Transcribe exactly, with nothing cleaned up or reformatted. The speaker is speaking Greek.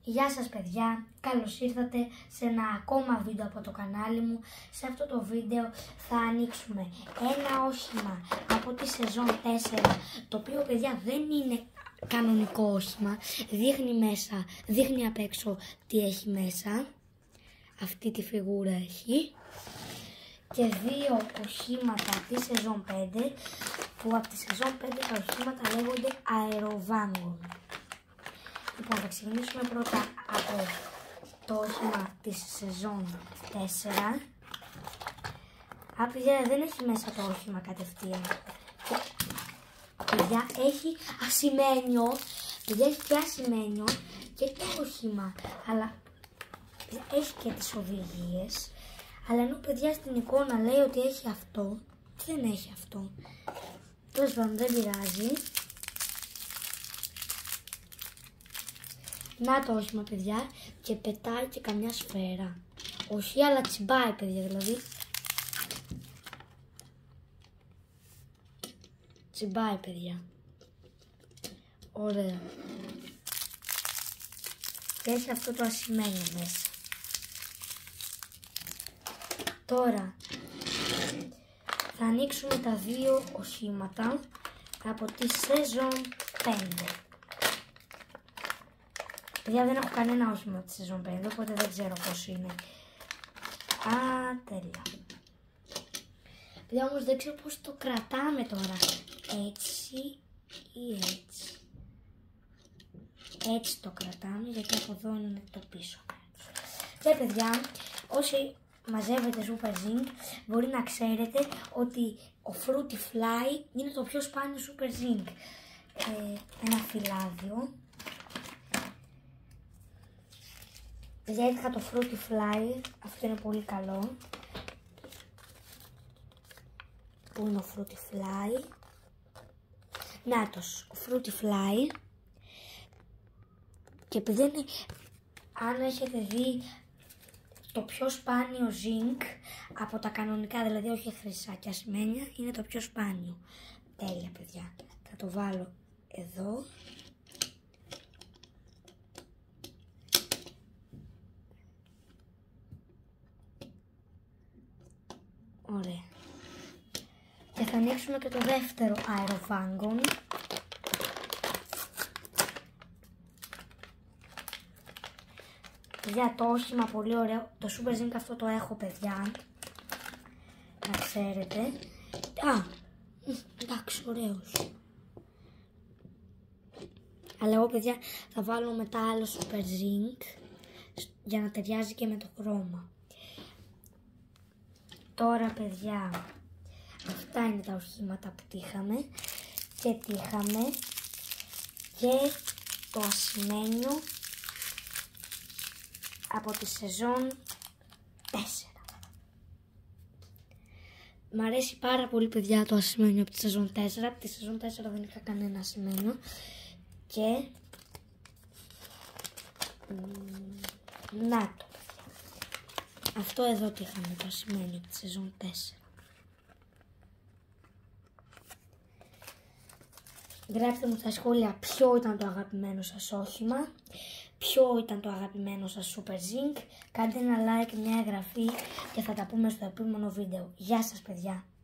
Γεια σας παιδιά, καλώς ήρθατε σε ένα ακόμα βίντεο από το κανάλι μου. Σε αυτό το βίντεο θα ανοίξουμε ένα όχημα από τη σεζόν τέσσερα, το οποίο παιδιά δεν είναι κανονικό όχημα. Δείχνει μέσα, δείχνει απ' έξω τι έχει μέσα. Αυτή τη φιγούρα έχει. Και δύο οχήματα τη σεζόν πέντε, που από τη σεζόν πέντε τα οχήματα λέγονται αεροβάγκον. Λοιπόν, θα ξεκινήσουμε πρώτα από το όχημα της σεζόν τέσσερα. Α, παιδιά, δεν έχει μέσα το όχημα κατευθείαν. Και, παιδιά, έχει ασημένιο. Παιδιά, έχει και ασημένιο και το όχημα. Αλλά έχει και τις οδηγίες. Αλλά ενώ, παιδιά, στην εικόνα λέει ότι έχει αυτό, δεν έχει αυτό. Τέλος πάντων, δεν πειράζει. Να το όχημα, παιδιά, και πετάει και καμιά σφαίρα. Όχι, αλλά τσιμπάει, παιδιά, δηλαδή. Τσιμπάει, παιδιά. Ωραία. Και έχει αυτό το ασημένιο μέσα. Τώρα θα ανοίξουμε τα δύο οχήματα από τη σεζόν πέντε. Παιδιά, δεν έχω κανένα όχημα από τη σεζόν πέντε, οπότε δεν ξέρω πώς είναι. Α, τέλεια. Παιδιά, όμως δεν ξέρω πώς το κρατάμε τώρα. Έτσι ή έτσι. Έτσι το κρατάμε, γιατί από εδώ είναι το πίσω. Και παιδιά, όσοι μαζεύετε Super Zinc, μπορεί να ξέρετε ότι ο Fruity Fly είναι το πιο σπάνιο Super Zinc. Ε, ένα φυλάδιο. Παιδιά, είχα το Fruity Fly, αυτό είναι πολύ καλό. Πού είναι ο Fruity Fly? Νάτος, ο Fruity Fly. Και επειδή είναι, αν έχετε δει, το πιο σπάνιο zinc από τα κανονικά, δηλαδή όχι χρυσά και ασημένια, είναι το πιο σπάνιο. Τέλεια, παιδιά. Θα το βάλω εδώ. Ωραία. Και θα ανοίξουμε και το δεύτερο αεροβάγκον. Παιδιά, το όχημα πολύ ωραίο. Το Super Zinc αυτό το έχω, παιδιά. Να ξέρετε. Α, εντάξει, ωραίος. Αλλά εγώ, παιδιά, θα βάλω μετά άλλο Super Zinc για να ταιριάζει και με το χρώμα. Τώρα, παιδιά, αυτά είναι τα οχήματα που τύχαμε. Και τύχαμε και το ασημένιο από τη σεζόν τέσσερα. Μ' αρέσει πάρα πολύ, παιδιά, το ασημένιο από τη σεζόν τέσσερα. Από τη σεζόν τέσσερα δεν είχα κανένα ασημένιο. Και να το. Αυτό εδώ τι είχαμε, το ασημένιο από τη σεζόν τέσσερα. Γράψτε μου στα σχόλια ποιο ήταν το αγαπημένο σας όχημα, ποιο ήταν το αγαπημένο σας Super Zinc. Κάντε ένα like, μια εγγραφή και θα τα πούμε στο επόμενο βίντεο. Γεια σας, παιδιά.